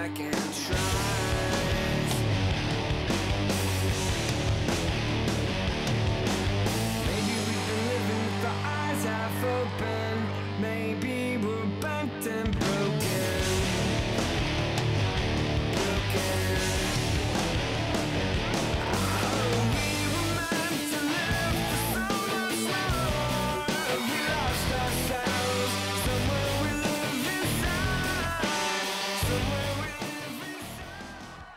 second tries. Maybe we've been living with our eyes half open. Maybe we're bent and broken. Oh, we were meant to live for so much more. We lost ourselves. Somewhere we live inside. Somewhere we live inside.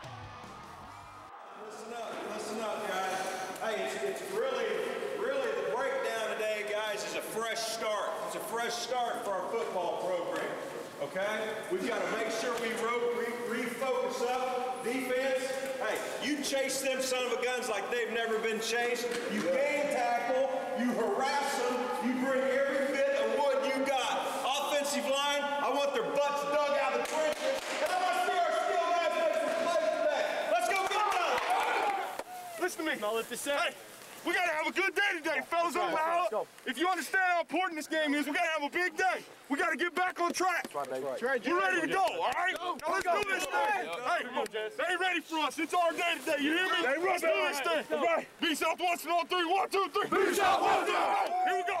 Listen up, guys. Hey, it's really the breakdown today, guys, is a fresh start. It's a fresh start for our football program. Okay? We've got to make sure we refocus up defense. Hey, you chase them son of a guns like they've never been chased. You gang tackle, you harass them, you bring every bit of wood you got. Offensive line, I want their butts dug out of the trenches, and I want to see our skill guys make some plays today. Let's go get it done. Listen to me. I'll let this say. Hey, we gotta have a good day today, fellas. If you understand how important this game is, we gotta have a big day. We gotta get back on track. You ready to go, all right? Now let's do this thing. Hey, they ain't ready for us. It's our day today. You hear me? Let's do this thing. Okay. Be Southwestern on three. 1, 2, 3. Be Southwestern. Here we go.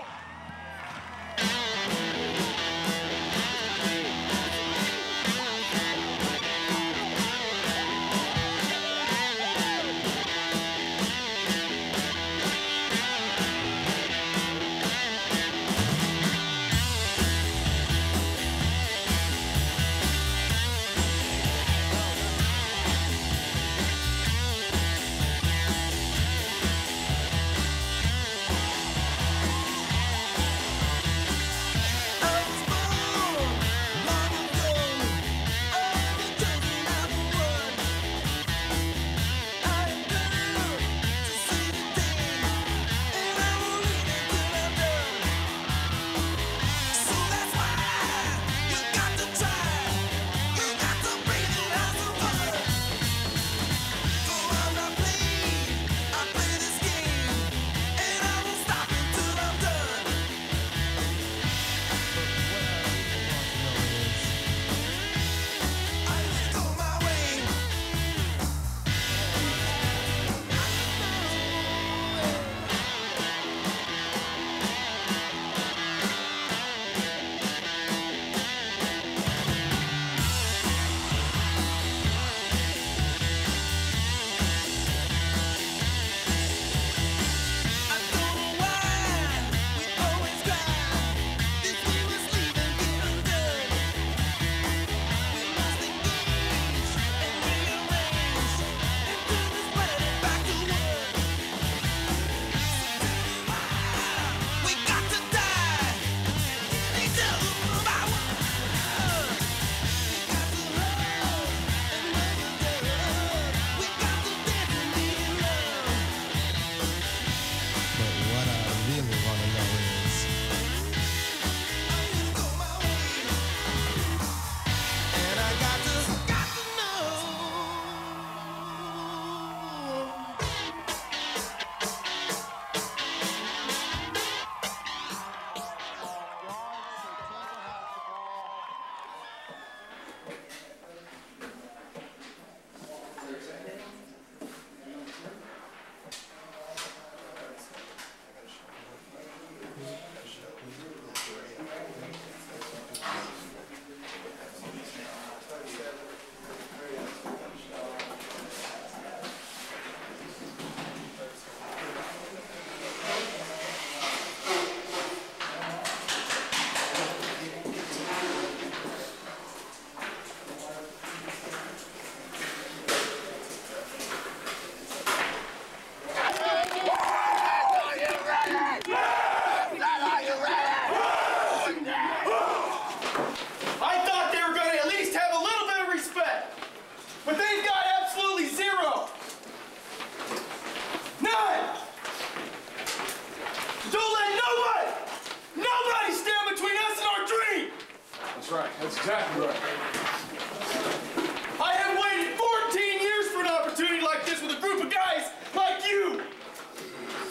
right. That's exactly right. I have waited 14 years for an opportunity like this with a group of guys like you.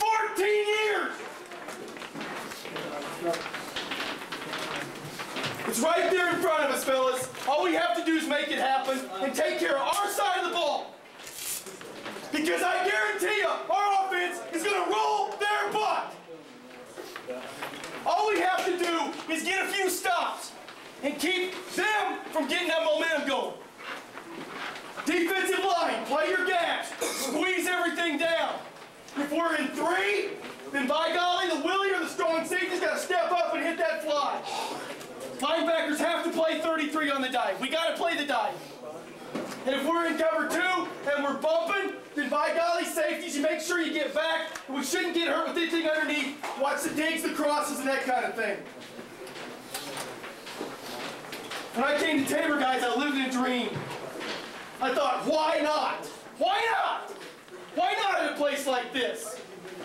14 years! It's right there in front of us, fellas. All we have to do is make it happen and take care of our side of the ball. Because I guarantee you, our offense is going to roll their butt. All we have to do is get a few stops and keep them from getting that momentum going. Defensive line, play your gaps. Squeeze everything down. If we're in 3, then by golly, the Willie or the strong safety's got to step up and hit that fly. Linebackers have to play 33 on the dive. We got to play the dive. And if we're in cover 2 and we're bumping, then by golly, safeties, you make sure you get back. And we shouldn't get hurt with anything underneath. Watch the digs, the crosses, and that kind of thing. When I came to Tabor, guys, I lived in a dream. I thought, why not? Why not? Why not in a place like this?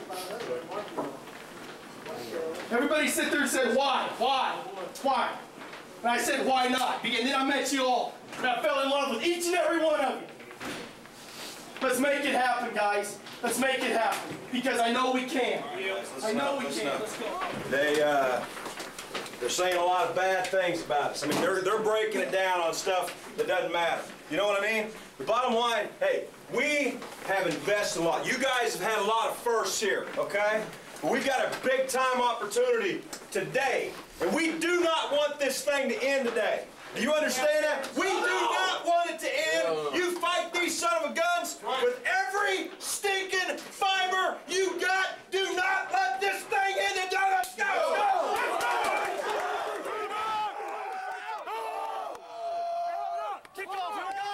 Everybody sit there and said, why? Why? Why? And I said, why not? And then I met you all. And I fell in love with each and every one of you. Let's make it happen, guys. Let's make it happen. Because I know we can. I know we can. Let's go. They're saying a lot of bad things about us. I mean, they're breaking it down on stuff that doesn't matter. You know what I mean? The bottom line, hey, we have invested a lot. You guys have had a lot of firsts here, okay? But we've got a big-time opportunity today, and we do not want this thing to end today. Do you understand that? We do not want it to end. You fight these son of a guns with every stinking fiber you got. Do not let this thing end. And let's go! Let's go! Kick off. Here we go.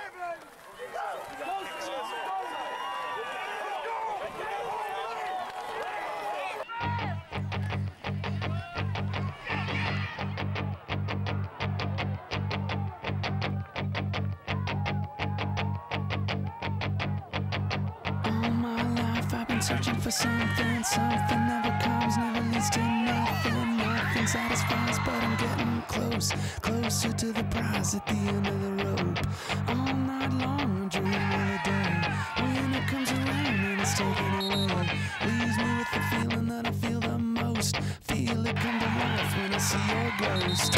Searching for something, something never comes, never leads to nothing. Nothing satisfies, but I'm getting close, closer to the prize at the end of the rope. All night long, I dream of the day when it comes around and it's taken away. Leaves me with the feeling that I feel the most. Feel it come to life when I see your ghost.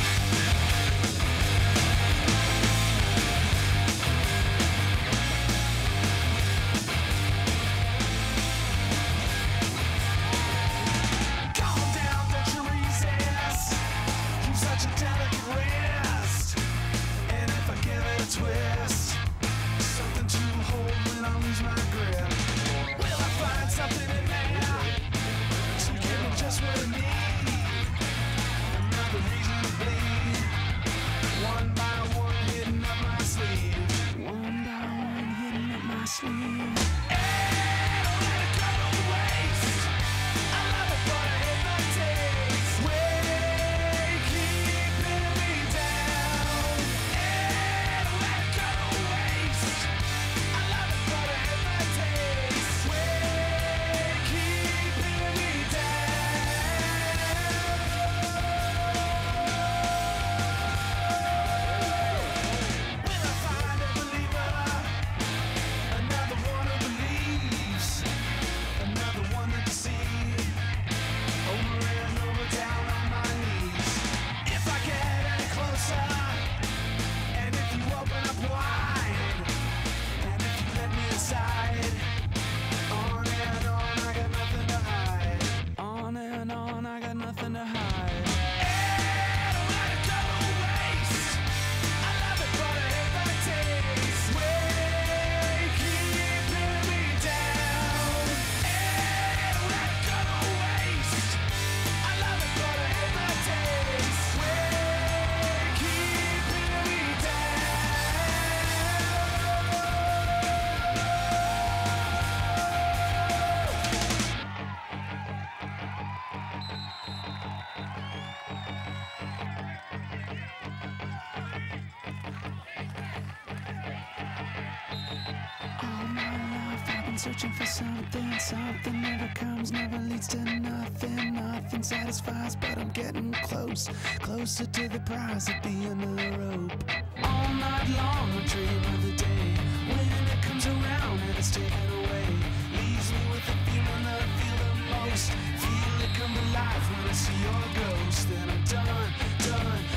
Searching for something, something never comes, never leads to nothing. Nothing satisfies, but I'm getting close, closer to the prize at the end of the rope. All night long, I dream of the day when it comes around and it's taken away. Leaves me with the feeling that I feel the most. Feel it come to life when I see your ghost. Then I'm done, done.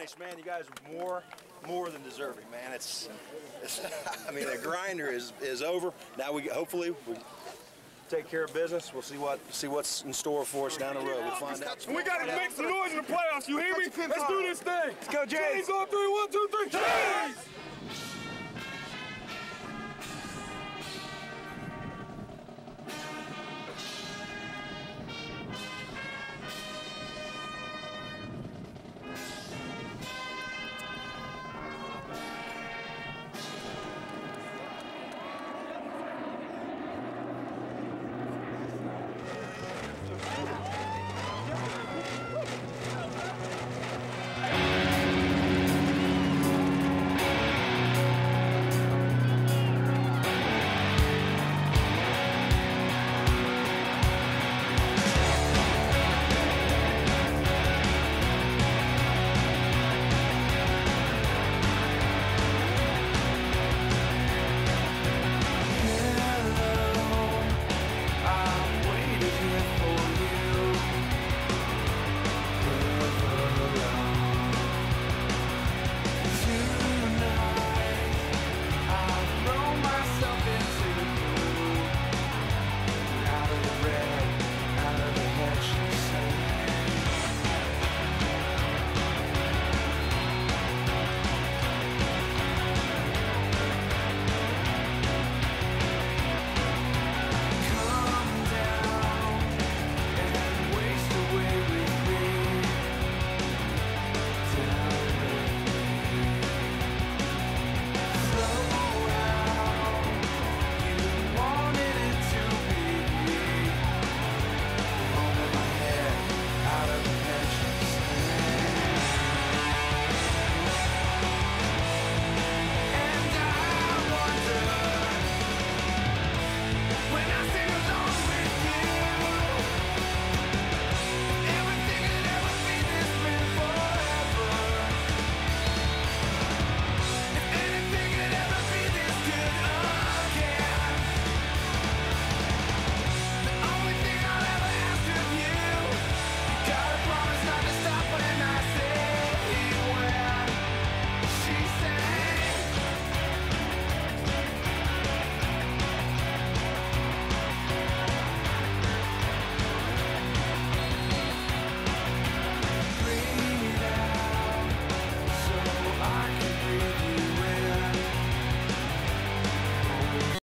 nice, man. You guys are more than deserving, man. It's I mean, the grinder is over. Now hopefully we take care of business. We'll see what's in store for us down the road. We'll find out. We got to make some noise in the playoffs. You hear me? Let's do this thing. Let's go, Jays. Jays on 3, 1, 2, 3. Jays!